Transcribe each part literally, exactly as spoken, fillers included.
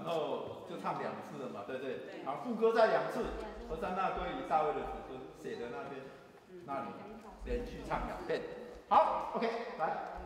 然后就唱两次了嘛，对不对？然后副歌再两次，和山那归于大卫的子孙写的那边，那里连续唱两遍。好 ，OK， 来。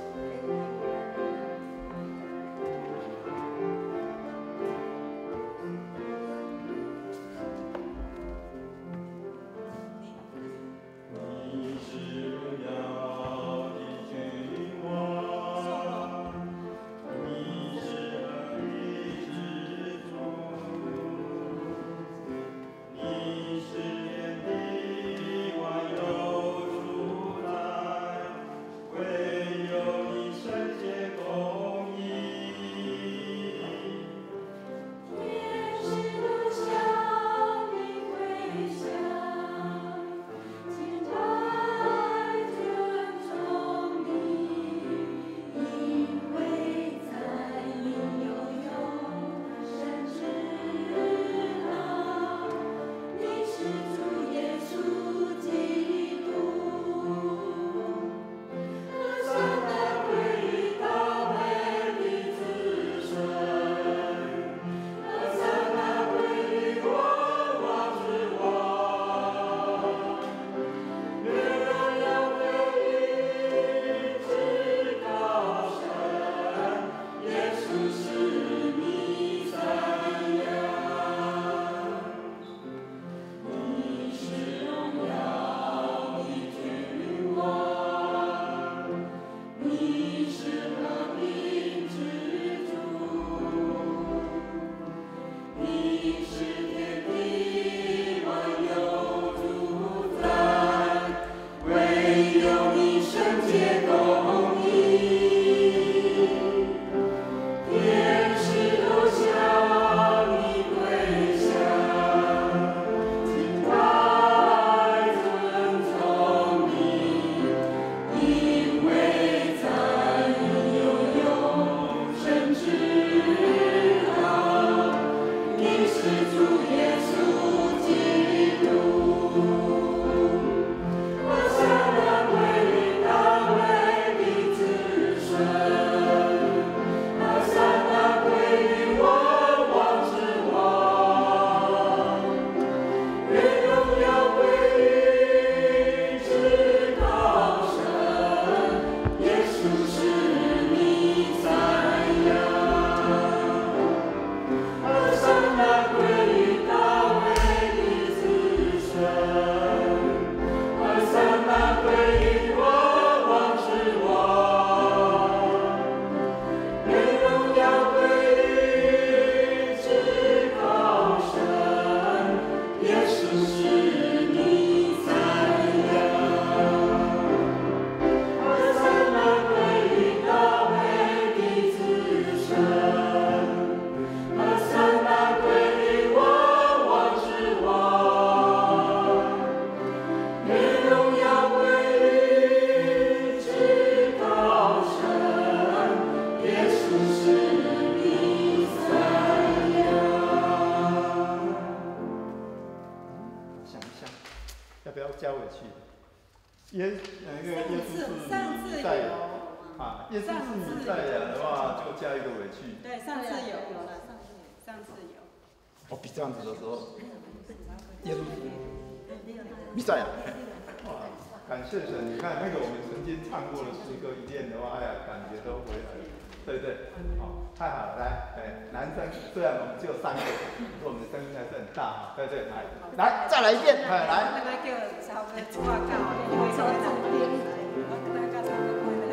谢神，你看那个我们曾经唱过的诗歌一练的话，哎呀，感觉都回来了，对不对？好，太好了，来，哎，男生虽然我们只有三个，可是我们的声音还是很大，对不对？来，来，再来一遍，哎，来。那个叫超哥，我靠，因为超这边，我跟大家唱个歌来。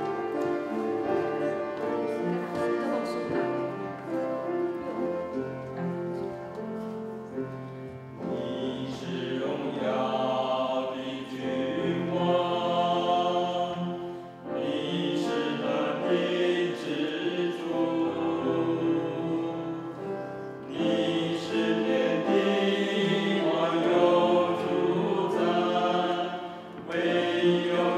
你是荣耀。有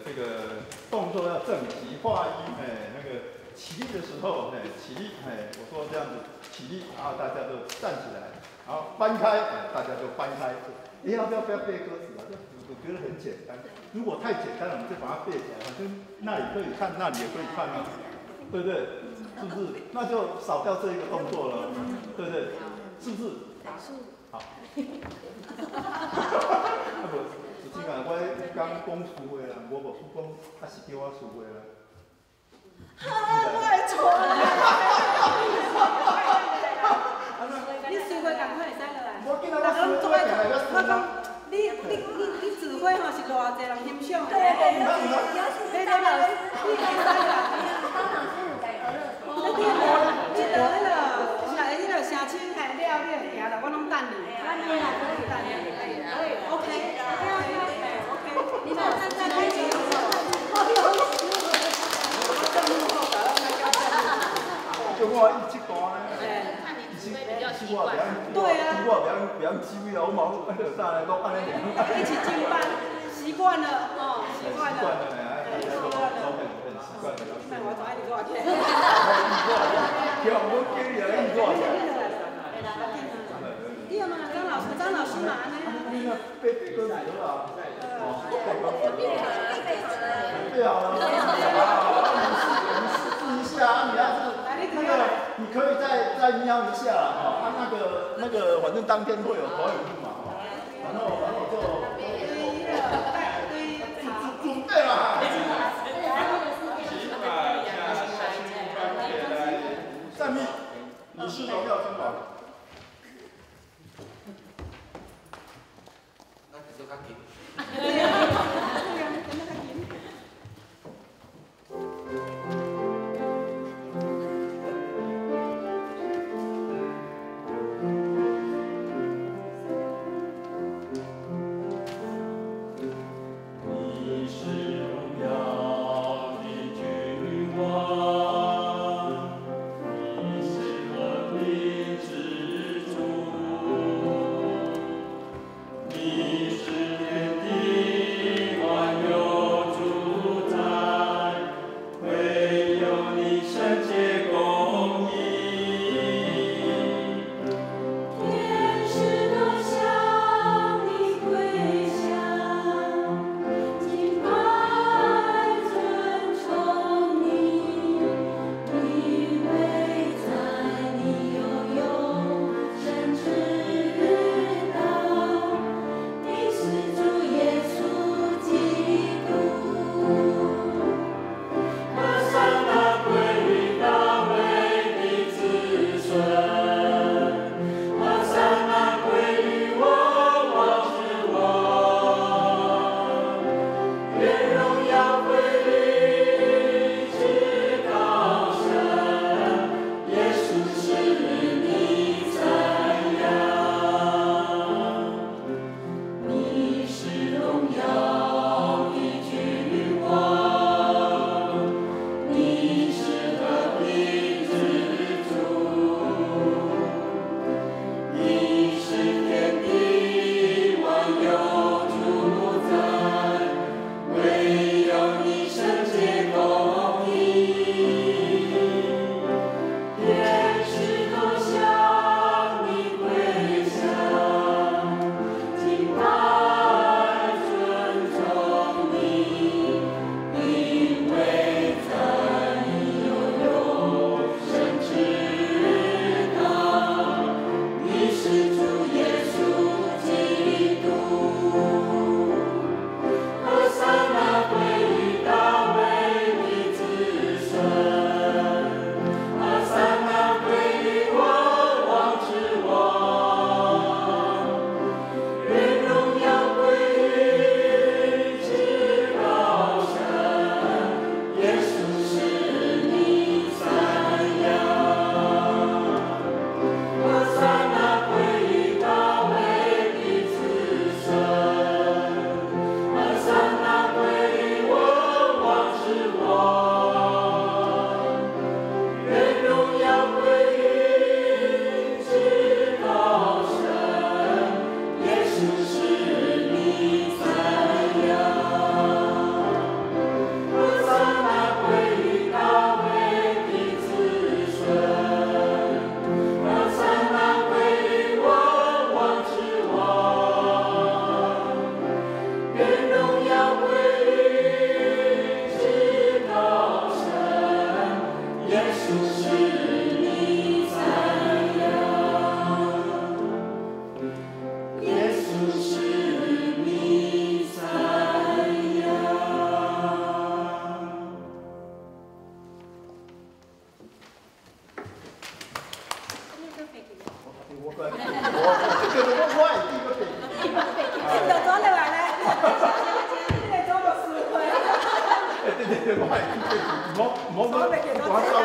这个动作要正极化一，哎，那个起立的时候，哎，起立，哎，我说这样子起立，然后大家都站起来，然后翻开，哎，大家就翻开。你要不要不要背歌词啊？这我觉得很简单。如果太简单了，我们就把它背起来，反正那里可以看，那里也可以看啊，对不对？是不是？那就少掉这一个动作了，对不对？是不是？好。啊不，实际上我刚讲词话啦，我无讲，啊是叫我词话啦。我会错你词汇赶快会使落来。 我今仔我词汇定来个词啊。 你你你你词汇吼是偌济人欣赏的。 对对对， 你你你老师，你会使啦。 当老师有在学了。 你听无？即个迄个，是啦，迄个声手海了，你会行啦，我拢等你。 那你啦，可以， 等你。 可以，可以。 OK。OK。你看，再再开始。 就我一直讲咧。 哎，看你词汇比较习惯。 对啊。我不要不要机会啊，我毛那个啥来讲安尼样。 一起进班，习惯了哦，习惯了。 习惯了哎，习惯了，都很很习惯的。 那我总爱你多少钱？ 叫我给你来一多少钱？ 对嘛，张老师，张老师嘛， 你那背背歌词了啊？哦，背歌词。对啊。你试一下，你要是那个，你可以再再瞄一下啦，哈，他那个那个，反正当天会有投影幕嘛，哈，然后然后就。准备了。站立，你是投票中吧？ 那就较紧。 对啊，对啊，怎么较紧？ 对，我还记得，我我我我烧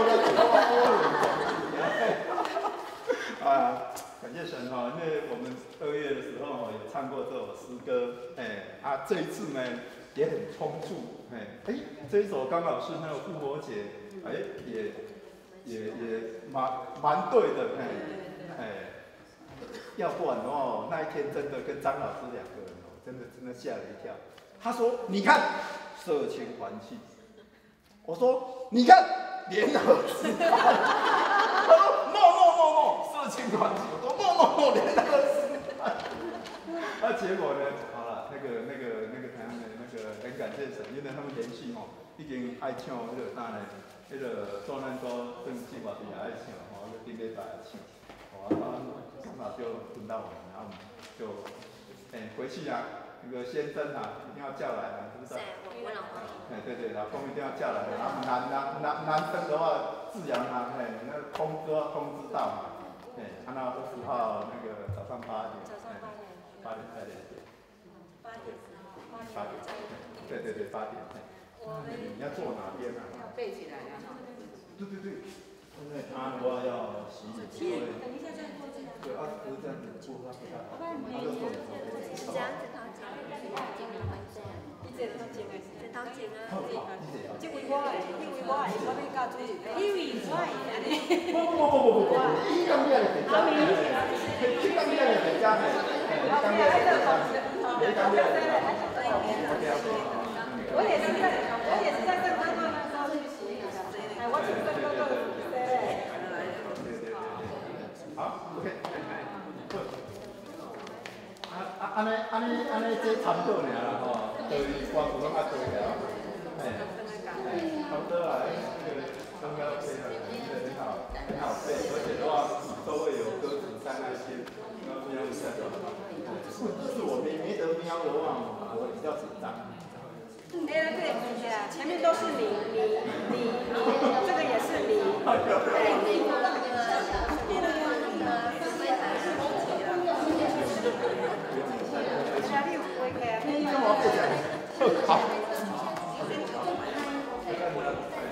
了，啊，感谢神哈，因为我们二月的时候哈有唱过这首诗歌，哎啊，这一次呢也很充足，哎哎，这一首刚好是那个复活节，哎也也也蛮蛮对的，哎哎，要不然的话那一天真的跟张老师两个人哦，真的真的吓了一跳。他说：“你看，色情环境。”我说：“你看，联合时代。”他说 ：“No No No No， 色情环境。”我说 ：“No No No， 联合时代。”那结果呢？好了，那个那个那个台湾的那个很感谢神，因为他们连续吼已经爱唱迄个啥呢？迄个做咱做正计划也爱唱，吼，个顶礼拜爱唱，好啊，刚好就轮到我们，然后我们就哎、欸、回去啊。 那个先生啊，一定要叫来啊，知不知道？ 我老公。 哎，对对，老公一定要叫来。然后男男男男生的话，自然啊，哎，那通知要通知到嘛，哎，按照二十号那个早上八点。早上八点。八点八点。八点。八点。对对对，八点。你要坐哪边啊？ 要背起来啊！ 对对对。因为他的话要洗脸，所以。等一下再坐这个。对啊，不是这样子坐，他不太好。他就坐你这边。 是这样子，他讲。你这头前的，这头前啊。 这位我的，这位我的，我要教主持。因为我的安尼。 不不不不不不不，一刚练的比较难，一刚练的比较难，一刚练的比较难，一刚练的比较难。我也是在，我也是在跟哥哥那时候去洗的，哎，我请跟哥哥洗的。好 ，OK。啊啊，安尼安尼安尼，这差不多尔啦吼，就是我普通较多了，哎，哎，差不多啊，这个刚刚 OK 了，这个很好，很好背，而且的话都会有歌词在那些，然后瞄一下就好。是我没没得瞄的话，我比较紧张。 哎，对对啊，前面都是你你你你，这个也是你，对你。好。